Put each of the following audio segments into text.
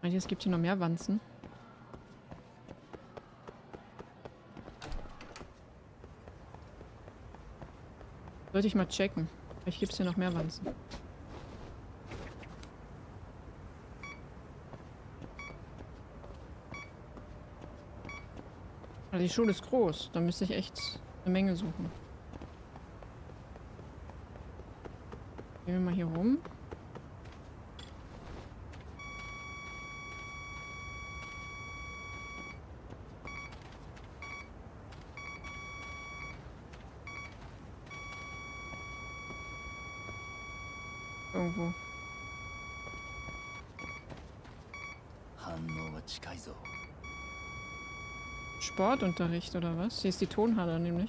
Es gibt hier noch mehr Wanzen. Sollte ich mal checken. Vielleicht gibt es hier noch mehr Wanzen. Also die Schule ist groß. Da müsste ich echt eine Menge suchen. Gehen wir mal hier rum. Irgendwo. Sportunterricht oder was? Hier ist die Tonhalle nämlich.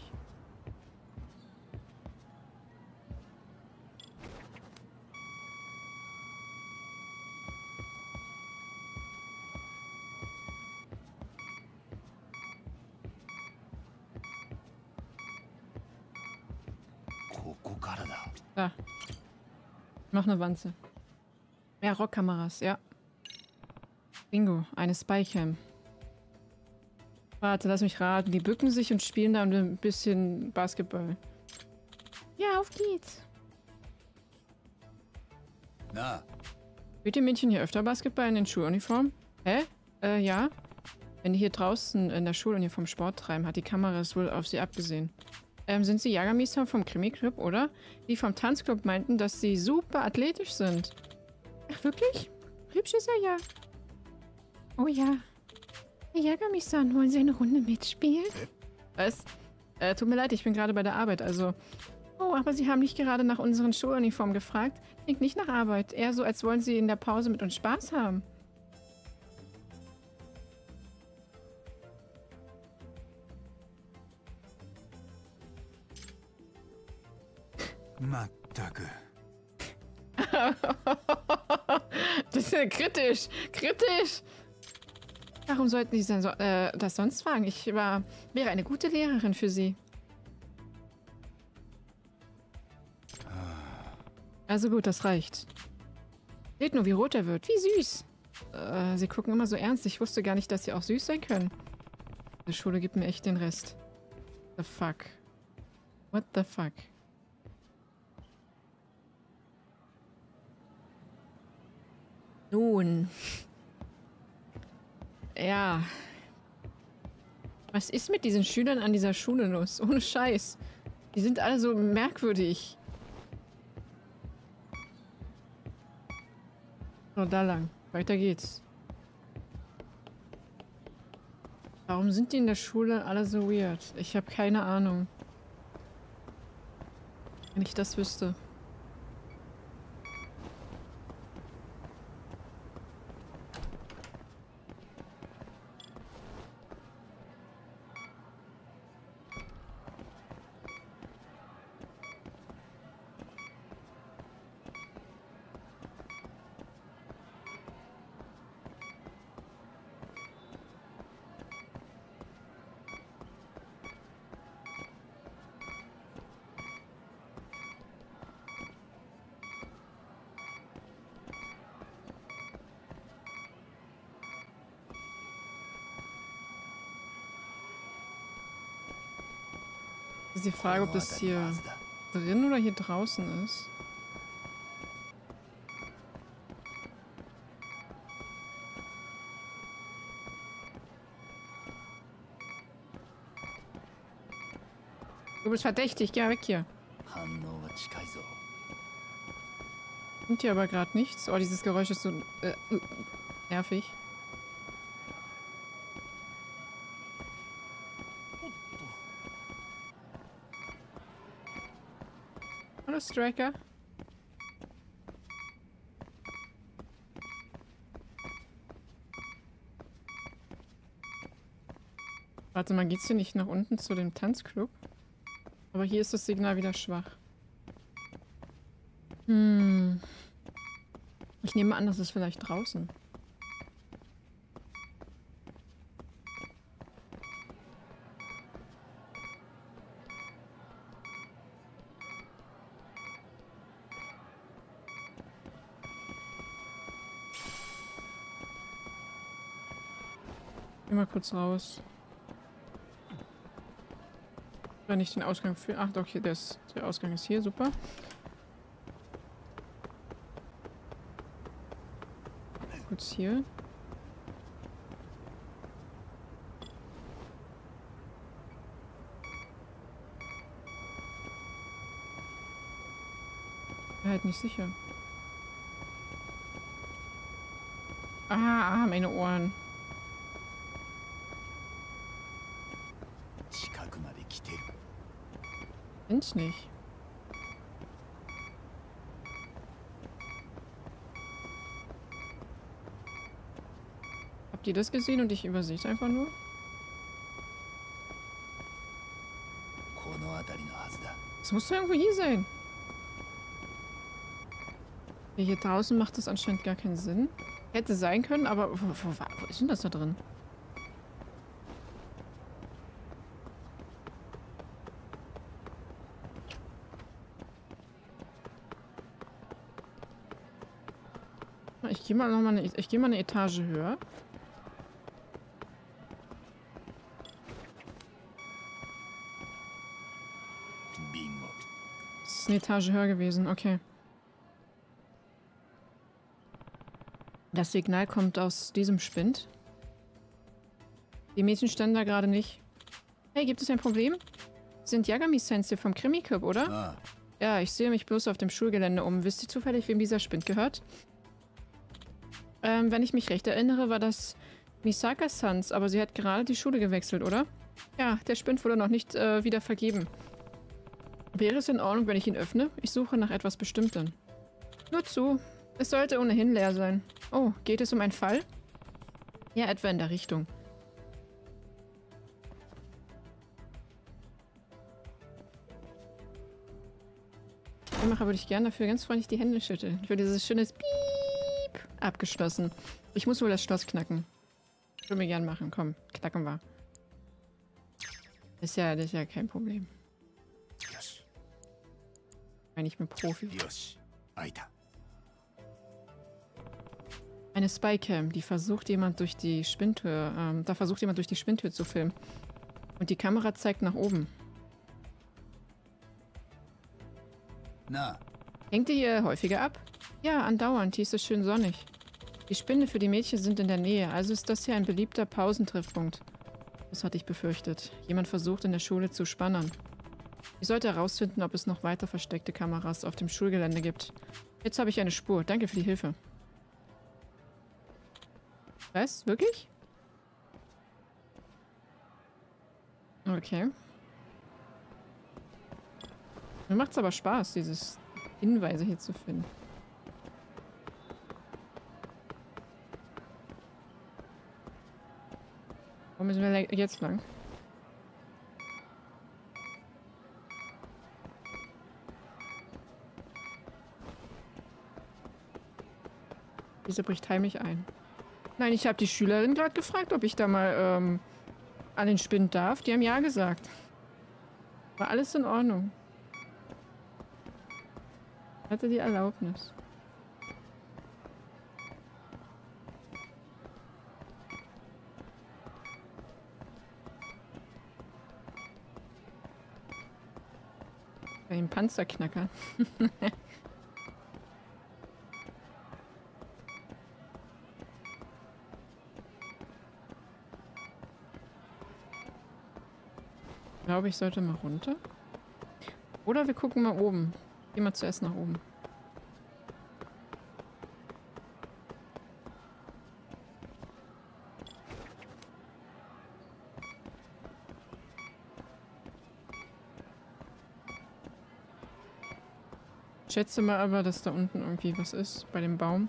Da. Noch eine Wanze. Mehr Rockkameras, ja. Bingo, eine Spycam. Warte, lass mich raten. Die bücken sich und spielen da ein bisschen Basketball. Ja, auf geht's. Na. Spielt ihr Mädchen hier öfter Basketball in den Schuluniformen? Hä? Ja. Wenn die hier draußen in der Schuluniform Sport treiben, hat die Kamera es wohl auf sie abgesehen. Sind sie Jagermeister vom Krimi-Club, oder? Die vom Tanzclub meinten, dass sie super athletisch sind. Ach, wirklich? Hübsch ist er ja. Oh ja. Herr Jagermeister, wollen Sie eine Runde mitspielen? Was? Tut mir leid, ich bin gerade bei der Arbeit, also... Oh, aber Sie haben nicht gerade nach unseren Schuluniformen gefragt? Klingt nicht nach Arbeit. Eher so, als wollen Sie in der Pause mit uns Spaß haben. Das ist ja kritisch. Kritisch. Warum sollten Sie das sonst fragen? Ich wäre eine gute Lehrerin für Sie. Also gut, das reicht. Seht nur, wie rot er wird. Wie süß. Sie gucken immer so ernst. Ich wusste gar nicht, dass Sie auch süß sein können. Die Schule gibt mir echt den Rest. The fuck. What the fuck? Nun. Ja. Was ist mit diesen Schülern an dieser Schule los? Ohne Scheiß. Die sind alle so merkwürdig. So, da lang. Weiter geht's. Warum sind die in der Schule alle so weird? Ich habe keine Ahnung. Wenn ich das wüsste. Ist die Frage, ob das hier drin oder hier draußen ist. Du bist verdächtig, geh weg hier. Kommt hier aber gerade nichts. Oh, dieses Geräusch ist so nervig. Hallo, Striker. Warte mal, geht's hier nicht nach unten zu dem Tanzclub? Aber hier ist das Signal wieder schwach. Ich nehme an, das ist vielleicht draußen. Geh mal kurz raus. Oder nicht den Ausgang für. Ach, okay, der Ausgang ist hier, super. Kurz hier. Bin halt nicht sicher. Ah, meine Ohren. Sind nicht. Habt ihr das gesehen und ich übersehe es einfach nur? Es muss doch irgendwo hier sein. Ja, hier draußen macht das anscheinend gar keinen Sinn. Hätte sein können, aber wo ist denn das da drin? Ich gehe mal nochmal ich gehe mal eine Etage höher. Bingo. Das ist eine Etage höher gewesen, okay. Das Signal kommt aus diesem Spind. Die Mädchen standen da gerade nicht. Hey, gibt es ein Problem? Sind Yagami-Sensei vom Krimi-Club, oder? Ah, Ja, ich sehe mich bloß auf dem Schulgelände um. Wisst ihr zufällig, wem dieser Spind gehört? Wenn ich mich recht erinnere, war das Misaka-Sans, aber sie hat gerade die Schule gewechselt, oder? Ja, der Spind wurde noch nicht wieder vergeben. Wäre es in Ordnung, wenn ich ihn öffne? Ich suche nach etwas Bestimmtem. Nur zu. Es sollte ohnehin leer sein. Oh, geht es um einen Fall? Ja, etwa in der Richtung. Macher würde ich gerne dafür ganz freundlich die Hände schütteln. Für dieses schönes Piep abgeschlossen. Ich muss wohl das Schloss knacken. Würde mir gern machen. Komm, knacken wir. Das ist ja kein Problem. Bin ich mit Profi. Eine Spycam, die versucht jemand durch die Spindtür, da versucht jemand durch die Spindtür zu filmen. Und die Kamera zeigt nach oben. Na, Hängt ihr hier häufiger ab? Ja, andauernd. Hier ist es schön sonnig. Die Spinde für die Mädchen sind in der Nähe, also ist das hier ein beliebter Pausentreffpunkt. Das hatte ich befürchtet. Jemand versucht in der Schule zu spannen. Ich sollte herausfinden, ob es noch weiter versteckte Kameras auf dem Schulgelände gibt. Jetzt habe ich eine Spur. Danke für die Hilfe. Was? Wirklich? Okay. Mir macht's aber Spaß, dieses Hinweise hier zu finden. Wo müssen wir jetzt lang? Diese bricht heimlich ein. Nein, ich habe die Schülerin gerade gefragt, ob ich da mal an den Spind darf. Die haben ja gesagt. War alles in Ordnung. Hatte die Erlaubnis. Bei den Panzerknacker. Ich glaube, ich sollte mal runter. Oder wir gucken mal oben. Gehen wir zuerst nach oben. Ich schätze mal aber, dass da unten irgendwie was ist bei dem Baum.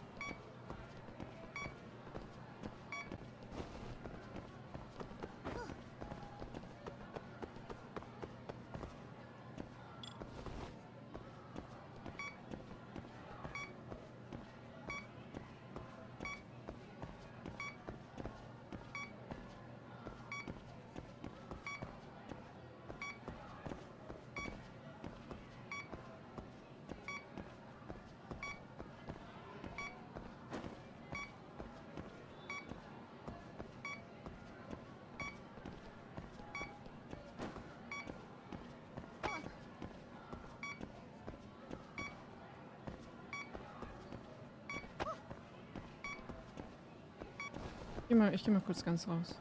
Ich geh mal kurz ganz raus.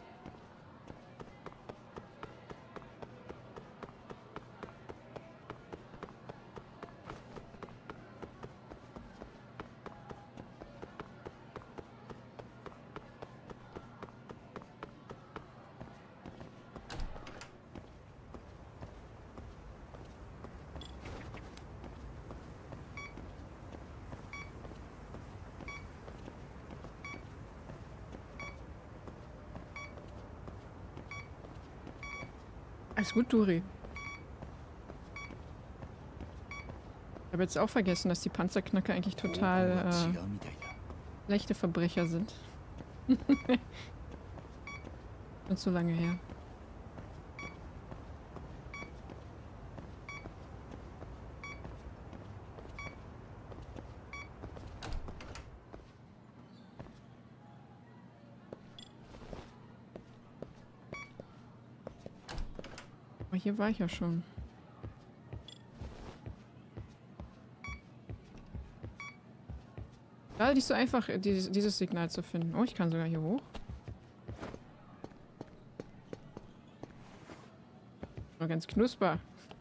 Alles gut, Duri. Ich habe jetzt auch vergessen, dass die Panzerknacker eigentlich total leichte Verbrecher sind. Schon so lange her. Aber hier war ich ja schon. Gerade nicht so einfach, dieses Signal zu finden. Oh, ich kann sogar hier hoch. War ganz knusper.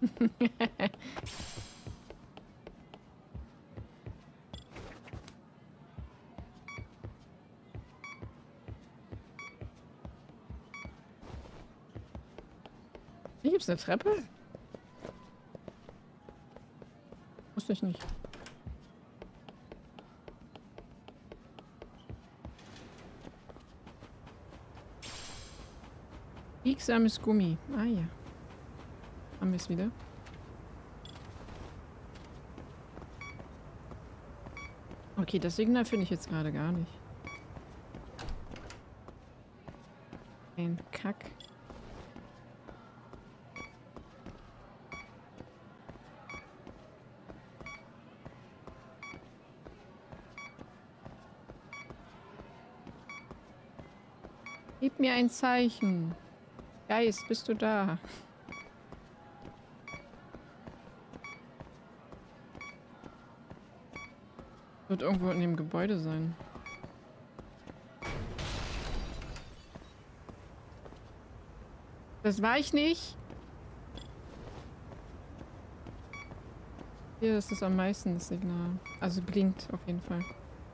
Hier gibt's eine Treppe? Wusste ich nicht. Biegsames Gummi. Ah ja. Haben wir es wieder. Okay, das Signal finde ich jetzt gerade gar nicht. Ein Kack. Gib mir ein Zeichen. Geist, bist du da? Wird irgendwo in dem Gebäude sein. Das war ich nicht. Hier ist es am meisten, das Signal. Also blinkt auf jeden Fall.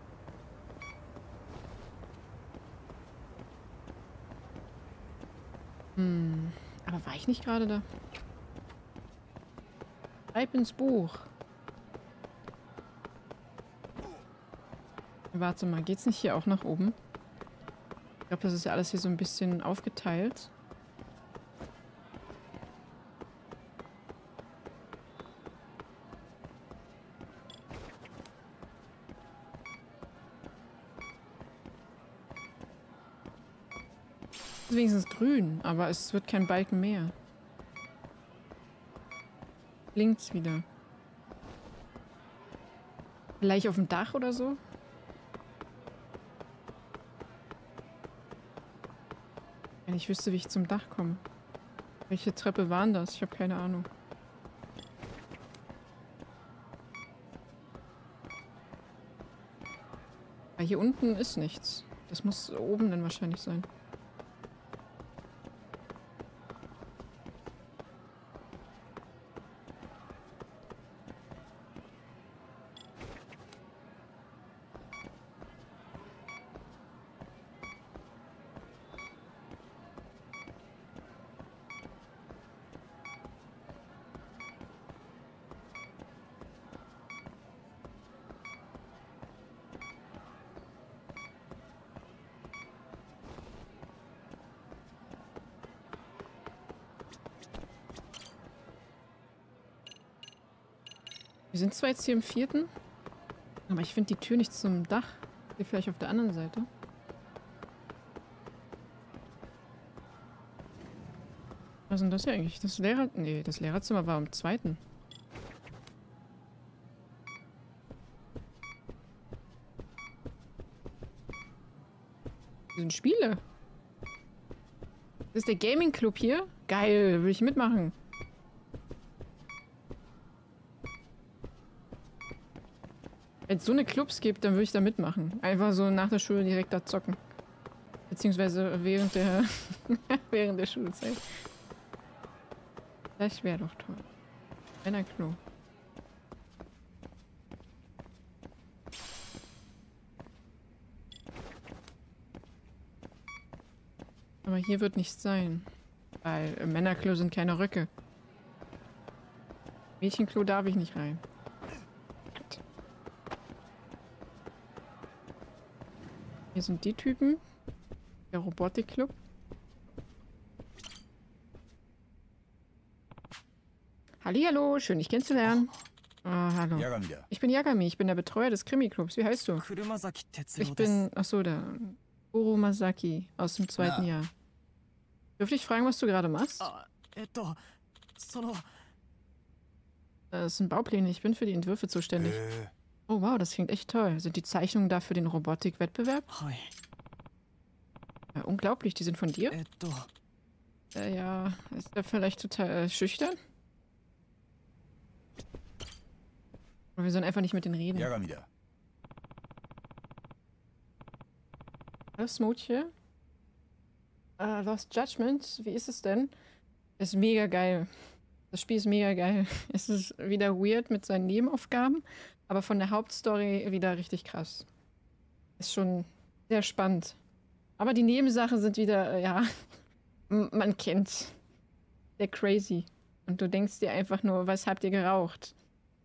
Aber war ich nicht gerade da? Schreib ins Buch. Warte mal, geht's nicht hier auch nach oben? Ich glaube, das ist ja alles hier so ein bisschen aufgeteilt. Ist wenigstens grün, aber es wird kein Balken mehr. Blinkt's wieder. Vielleicht auf dem Dach oder so? Wenn ich wüsste, wie ich zum Dach komme. Welche Treppe waren das? Ich habe keine Ahnung. Aber hier unten ist nichts. Das muss oben dann wahrscheinlich sein. Wir sind zwar jetzt hier im 4., aber ich finde die Tür nicht zum Dach. Hier vielleicht auf der anderen Seite. Was ist denn das hier eigentlich? Das Nee, das Lehrerzimmer war im 2. Das sind Spiele. Das ist der Gaming Club hier? Geil, will ich mitmachen. Wenn es so eine Clubs gibt, dann würde ich da mitmachen. Einfach so nach der Schule direkt da zocken. Beziehungsweise während der während der Schulzeit. Das wäre doch toll. Männerklo. Aber hier wird nichts sein. Weil im Männerklo sind keine Röcke. Mädchenklo darf ich nicht rein. Hier sind die Typen. Der Robotikclub. Hallihallo, schön dich kennenzulernen. Hallo. Yagami. Ich bin Yagami, ich bin der Betreuer des Krimi-Clubs. Wie heißt du? Ich bin, achso, der Goro Masaki aus dem zweiten Jahr. Dürfte ich fragen, was du gerade machst? Das sind Baupläne, ich bin für die Entwürfe zuständig. Oh wow, das klingt echt toll. Sind die Zeichnungen da für den Robotik-Wettbewerb? Ja, unglaublich, die sind von dir? Ja, ist er vielleicht total schüchtern? Oder wir sollen einfach nicht mit denen reden. Yagami. Hallo Smoothie. Lost Judgment, wie ist es denn? Ist mega geil. Das Spiel ist mega geil. Es ist wieder weird mit seinen Nebenaufgaben, aber von der Hauptstory wieder richtig krass. Ist schon sehr spannend. Aber die Nebensachen sind wieder, ja, man kennt. Sehr crazy. Und du denkst dir einfach nur, was habt ihr geraucht?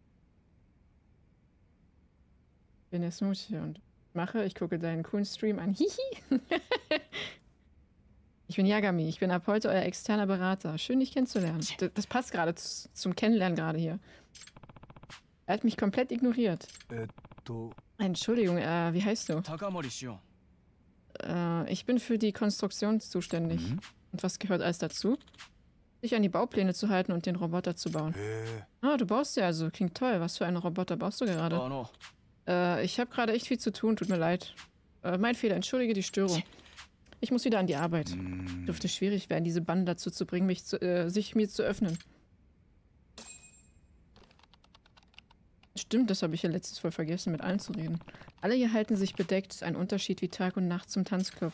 Ich bin der Smoothie und ich gucke deinen coolen Stream an. Hihi. Ich bin Yagami, ich bin ab heute euer externer Berater. Schön, dich kennenzulernen. Das passt gerade zum Kennenlernen gerade hier. Er hat mich komplett ignoriert. Entschuldigung, wie heißt du? Ich bin für die Konstruktion zuständig. Und was gehört alles dazu? Sich an die Baupläne zu halten und den Roboter zu bauen. Ah, du baust ja also. Klingt toll. Was für einen Roboter baust du gerade? Ich habe gerade echt viel zu tun. Tut mir leid. Mein Fehler. Entschuldige die Störung. Ich muss wieder an die Arbeit. Dürfte schwierig werden, diese Banden dazu zu bringen, sich mir zu öffnen. Stimmt, das habe ich ja letztes voll vergessen, mit allen zu reden. Alle hier halten sich bedeckt. Ein Unterschied wie Tag und Nacht zum Tanzclub.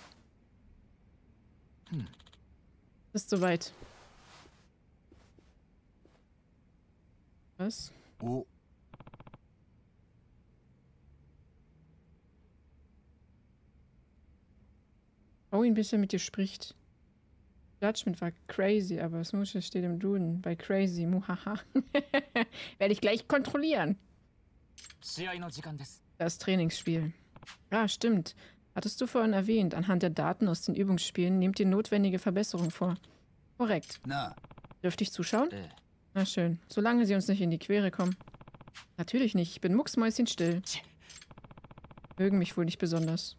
Ist soweit. Was? Oh. Oh, ihn, bis er mit dir spricht. Judgment war crazy, aber Smoothie steht im Duden. Bei crazy, muhaha. Werde ich gleich kontrollieren. Das Trainingsspiel. Ja, stimmt. Hattest du vorhin erwähnt, anhand der Daten aus den Übungsspielen nehmt ihr notwendige Verbesserung vor. Korrekt. Dürfte ich zuschauen? Na schön. Solange sie uns nicht in die Quere kommen. Natürlich nicht. Ich bin mucksmäuschenstill. Mögen mich wohl nicht besonders.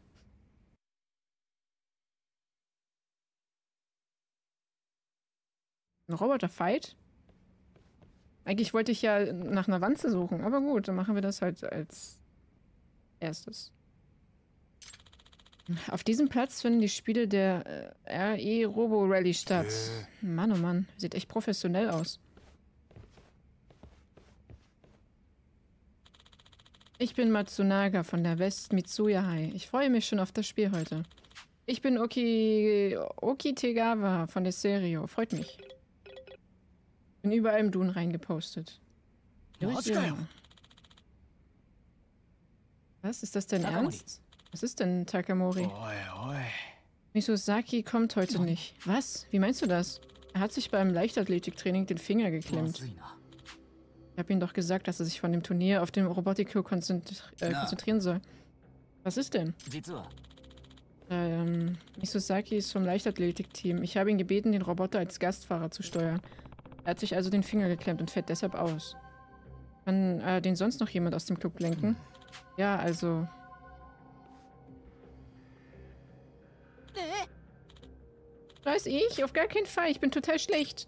Ein Roboter-Fight? Eigentlich wollte ich ja nach einer Wanze suchen, aber gut, dann machen wir das halt als erstes. Auf diesem Platz finden die Spiele der RE Robo Rally statt. Mann, oh Mann, sieht echt professionell aus. Ich bin Matsunaga von der West Mitsuya High. Ich freue mich schon auf das Spiel heute. Ich bin Okitegawa von der Serio. Freut mich. Bin überall im Dun reingepostet. Ja. Was? Ist das denn ernst? Was ist denn Takamori? Misosaki kommt heute nicht. Was? Wie meinst du das? Er hat sich beim Leichtathletiktraining den Finger geklemmt. Ich habe ihm doch gesagt, dass er sich von dem Turnier auf den Robotik-Club konzentrieren soll. Was ist denn? Misosaki ist vom Leichtathletik-Team. Ich habe ihn gebeten, den Roboter als Gastfahrer zu steuern. Er hat sich also den Finger geklemmt und fährt deshalb aus. Kann den sonst noch jemand aus dem Club lenken? Ja, also... Weiß ich? Auf gar keinen Fall. Ich bin total schlecht.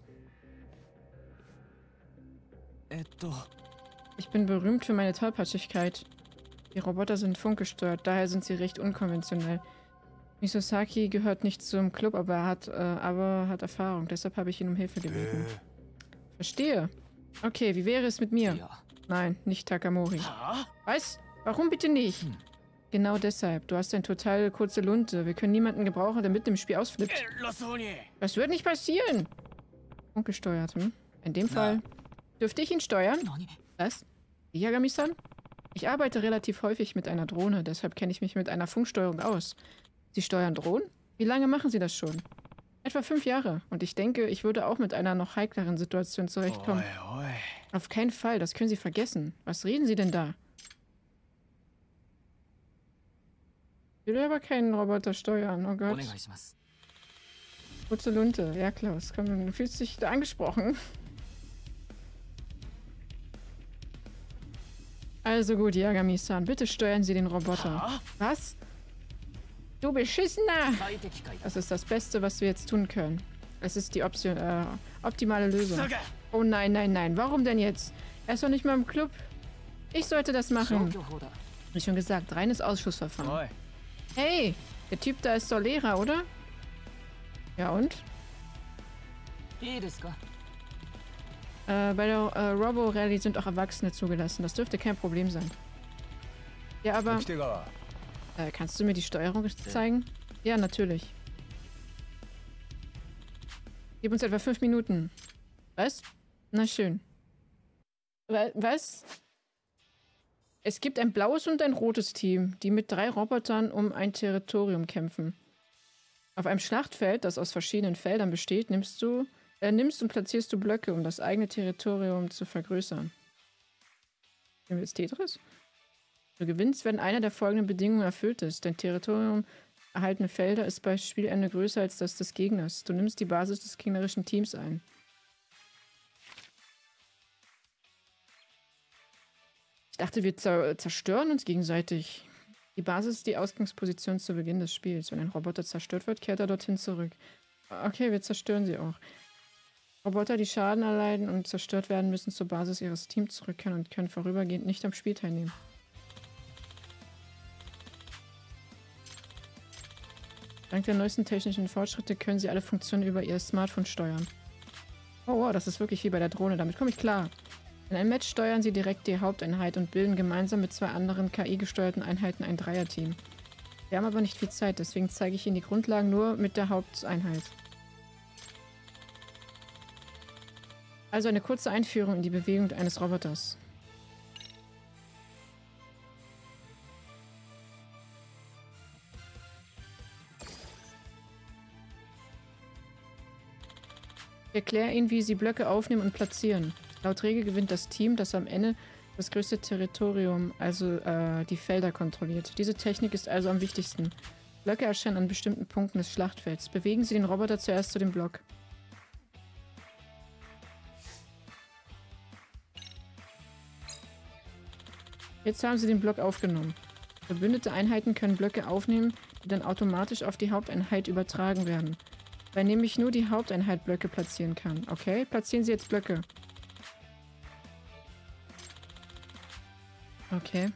Ich bin berühmt für meine Tollpatschigkeit. Die Roboter sind funkgesteuert, daher sind sie recht unkonventionell. Misosaki gehört nicht zum Club, aber hat Erfahrung. Deshalb habe ich ihn um Hilfe gebeten. Verstehe. Okay, wie wäre es mit mir? Nein, nicht Takamori. Was? Warum bitte nicht? Genau deshalb. Du hast eine total kurze Lunte. Wir können niemanden gebrauchen, der mitten im Spiel ausflippt. Das wird nicht passieren. Funkgesteuert, hm? In dem Fall. Dürfte ich ihn steuern? Was? Yagami-san? Ich arbeite relativ häufig mit einer Drohne, deshalb kenne ich mich mit einer Funksteuerung aus. Sie steuern Drohnen? Wie lange machen Sie das schon? Etwa 5 Jahre. Und ich denke, ich würde auch mit einer noch heikleren Situation zurechtkommen. Auf keinen Fall, das können Sie vergessen. Was reden Sie denn da? Ich will aber keinen Roboter steuern, oh Gott. Kurze Lunte. Ja, Klaus, komm, du fühlst dich da angesprochen. Also gut, Yagami-san, bitte steuern Sie den Roboter. Was? Du Beschissener! Das ist das Beste, was wir jetzt tun können. Es ist die optimale Lösung. Oh nein, nein, nein. Warum denn jetzt? Er ist doch nicht mal im Club. Ich sollte das machen. Wie schon gesagt, reines Ausschussverfahren. Hey, der Typ da ist doch Lehrer, oder? Ja und? Bei der Robo-Rallye sind auch Erwachsene zugelassen. Das dürfte kein Problem sein. Ja, aber... kannst du mir die Steuerung zeigen? Ja, natürlich. Gib uns etwa 5 Minuten. Was? Na schön. Was? Es gibt ein blaues und ein rotes Team, die mit 3 Robotern um ein Territorium kämpfen. Auf einem Schlachtfeld, das aus verschiedenen Feldern besteht, nimmst und platzierst du Blöcke, um das eigene Territorium zu vergrößern. Nehmen wir jetzt Tetris? Du gewinnst, wenn eine der folgenden Bedingungen erfüllt ist. Dein Territorium erhaltene Felder ist bei Spielende größer als das des Gegners. Du nimmst die Basis des gegnerischen Teams ein. Ich dachte, wir zerstören uns gegenseitig. Die Basis ist die Ausgangsposition zu Beginn des Spiels. Wenn ein Roboter zerstört wird, kehrt er dorthin zurück. Okay, wir zerstören sie auch. Roboter, die Schaden erleiden und zerstört werden, müssen zur Basis ihres Teams zurückkehren und können vorübergehend nicht am Spiel teilnehmen. Dank der neuesten technischen Fortschritte können sie alle Funktionen über ihr Smartphone steuern. Oh wow, das ist wirklich wie bei der Drohne. Damit komme ich klar. In einem Match steuern sie direkt die Haupteinheit und bilden gemeinsam mit 2 anderen KI-gesteuerten Einheiten ein Dreierteam. Wir haben aber nicht viel Zeit, deswegen zeige ich Ihnen die Grundlagen nur mit der Haupteinheit. Also eine kurze Einführung in die Bewegung eines Roboters. Ich erkläre Ihnen, wie Sie Blöcke aufnehmen und platzieren. Laut Regel gewinnt das Team, das am Ende das größte Territorium, also die Felder kontrolliert. Diese Technik ist also am wichtigsten. Blöcke erscheinen an bestimmten Punkten des Schlachtfelds. Bewegen Sie den Roboter zuerst zu dem Block. Jetzt haben Sie den Block aufgenommen. Verbündete Einheiten können Blöcke aufnehmen, die dann automatisch auf die Haupteinheit übertragen werden. Weil nämlich nur die Haupteinheit Blöcke platzieren kann. Okay, platzieren Sie jetzt Blöcke. Okay.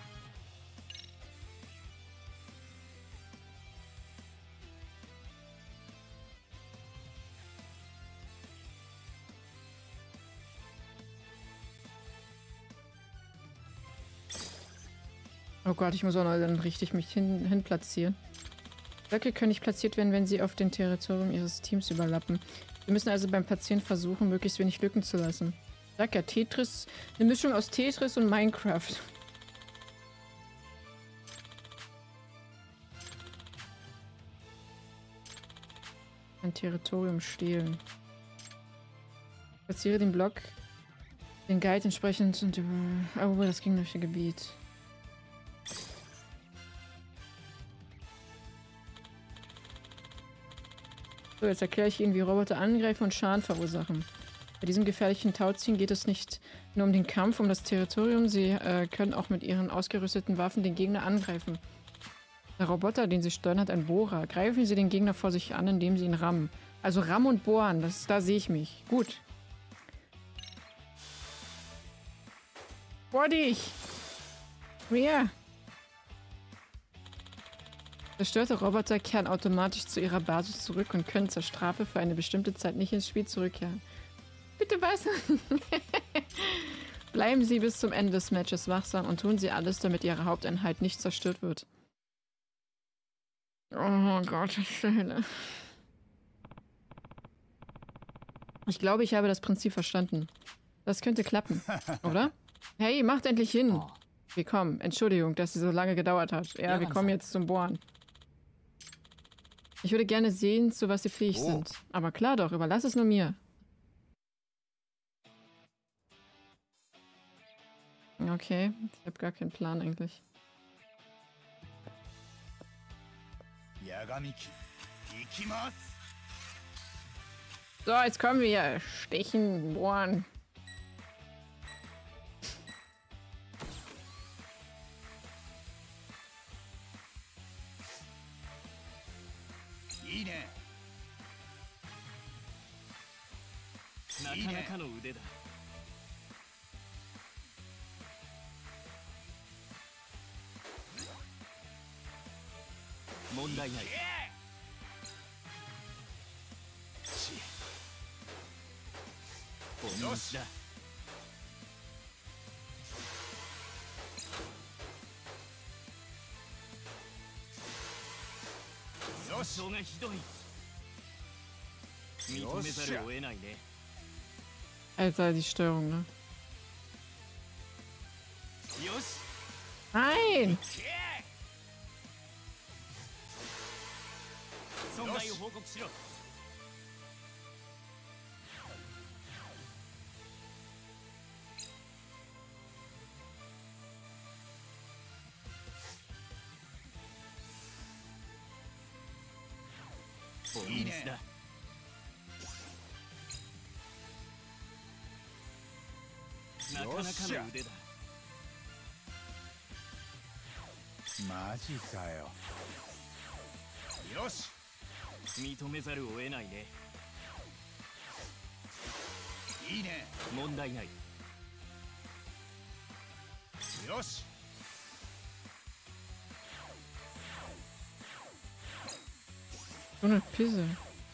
Oh Gott, ich muss auch noch dann richtig mich hin platzieren. Blöcke können nicht platziert werden, wenn sie auf dem Territorium ihres Teams überlappen. Wir müssen also beim Platzieren versuchen, möglichst wenig Lücken zu lassen. Sag ja, Tetris, eine Mischung aus Tetris und Minecraft. Ein Territorium stehlen. Platziere den Block, den Guide entsprechend und über das gegnerische Gebiet. So, jetzt erkläre ich Ihnen, wie Roboter angreifen und Schaden verursachen. Bei diesem gefährlichen Tauziehen geht es nicht nur um den Kampf um das Territorium, sie können auch mit ihren ausgerüsteten Waffen den Gegner angreifen. Der Roboter, den sie steuern, hat einen Bohrer. Greifen Sie den Gegner vor sich an, indem Sie ihn rammen. Also rammen und bohren, da sehe ich mich. Gut. Bohr dich! Mehr! Zerstörte Roboter kehren automatisch zu ihrer Basis zurück und können zur Strafe für eine bestimmte Zeit nicht ins Spiel zurückkehren. Bitte was? Bleiben Sie bis zum Ende des Matches wachsam und tun Sie alles, damit Ihre Haupteinheit nicht zerstört wird. Oh Gott, Hölle. Ich glaube, ich habe das Prinzip verstanden. Das könnte klappen, oder? Hey, macht endlich hin! Wir kommen. Entschuldigung, dass sie so lange gedauert hat. Ja, wir kommen jetzt zum Bohren. Ich würde gerne sehen, zu was sie fähig sind. Aber klar doch, überlass es nur mir. Okay, ich habe gar keinen Plan eigentlich. So, jetzt kommen wir. Stechen, bohren. Alter, die Steuerung, ne? Nein! So eine Pisse.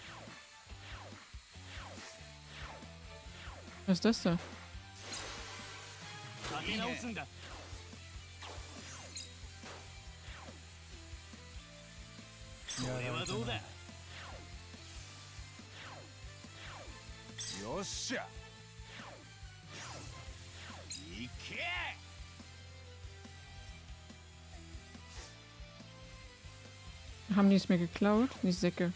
Was ist das da? Haben die es mir geklaut? Die Säcke.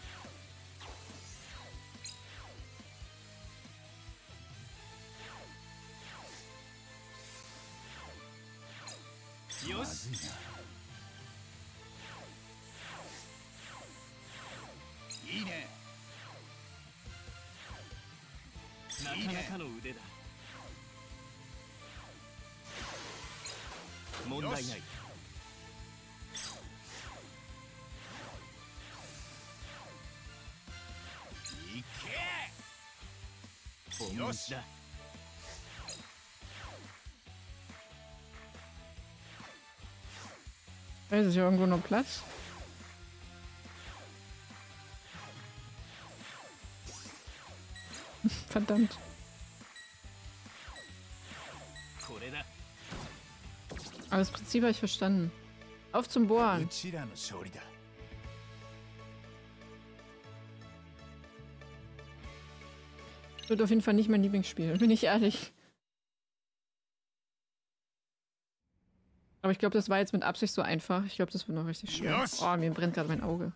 Da ist ja irgendwo noch Platz. Verdammt. Aber das Prinzip habe ich verstanden. Auf zum Bohren. Wird auf jeden Fall nicht mein Lieblingsspiel, bin ich ehrlich. Aber ich glaube, das war jetzt mit Absicht so einfach. Ich glaube, das wird noch richtig schwer. Oh, mir brennt gerade mein Auge.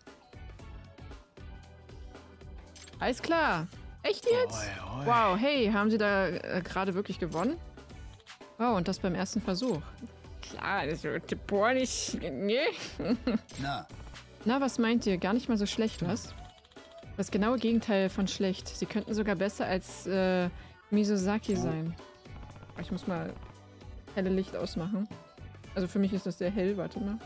Alles klar. Echt jetzt? Wow, hey, haben Sie da gerade wirklich gewonnen? Wow, und das beim ersten Versuch. Klar, das wird boah nicht. Nee. Na, was meint ihr? Gar nicht mal so schlecht, was? Das genaue Gegenteil von schlecht. Sie könnten sogar besser als Misozaki sein. Ich muss mal helle Licht ausmachen. Also für mich ist das sehr hell, warte mal.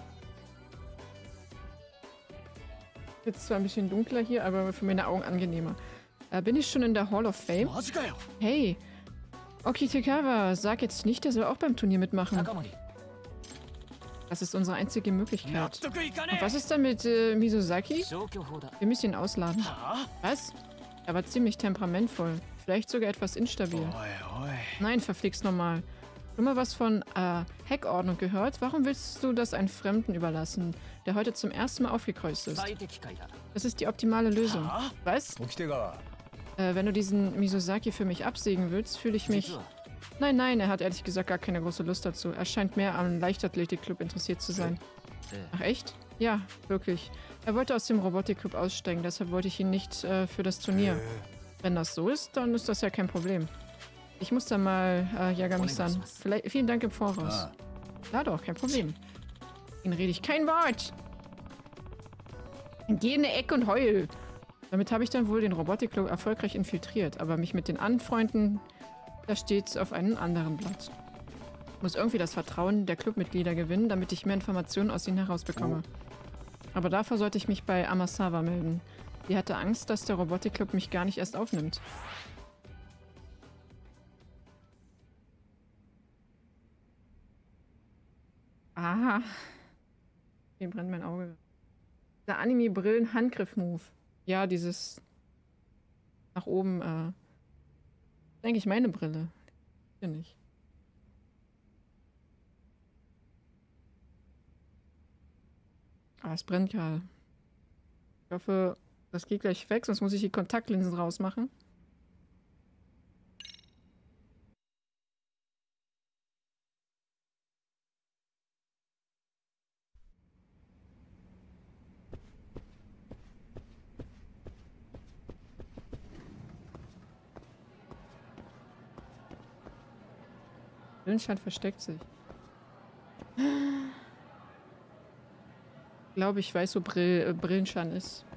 Jetzt zwar ein bisschen dunkler hier, aber für meine Augen angenehmer. Bin ich schon in der Hall of Fame? Hey! Okitekawa, sag jetzt nicht, der soll auch beim Turnier mitmachen. Das ist unsere einzige Möglichkeit. Und was ist denn mit Misozaki? Wir müssen ihn ausladen. Was? Er war ziemlich temperamentvoll. Vielleicht sogar etwas instabil. Nein, verflixt nochmal. Schon mal was von Heckordnung gehört? Warum willst du das einem Fremden überlassen, der heute zum ersten Mal aufgekreuzt ist? Das ist die optimale Lösung. Was? Wenn du diesen Misosaki für mich absägen willst, fühle ich mich... Nein, nein, er hat ehrlich gesagt gar keine große Lust dazu. Er scheint mehr am Leichtathletikclub interessiert zu sein. Ach echt? Ja, wirklich. Er wollte aus dem Robotikclub aussteigen, deshalb wollte ich ihn nicht für das Turnier. Wenn das so ist, dann ist das ja kein Problem. Ich muss da mal Yagami-san. Vielen Dank im Voraus. Ja doch, kein Problem. Ihn rede ich kein Wort. Geh in eine Ecke und heul. Damit habe ich dann wohl den Robotikclub erfolgreich infiltriert, aber mich mit den Anfreunden, da steht's auf einem anderen Blatt. Ich muss irgendwie das Vertrauen der Clubmitglieder gewinnen, damit ich mehr Informationen aus ihnen herausbekomme. Aber dafür sollte ich mich bei Amasawa melden. Die hatte Angst, dass der Robotikclub mich gar nicht erst aufnimmt. Aha. Hier brennt mein Auge. Der Anime-Brillen-Handgriff-Move. Ja, dieses nach oben, denke ich, meine Brille. Hier nicht. Ah, es brennt gerade. Ich hoffe, das geht gleich weg, sonst muss ich die Kontaktlinsen rausmachen. Brillenschein versteckt sich. Ich glaube, ich weiß, wo Brillenschein ist.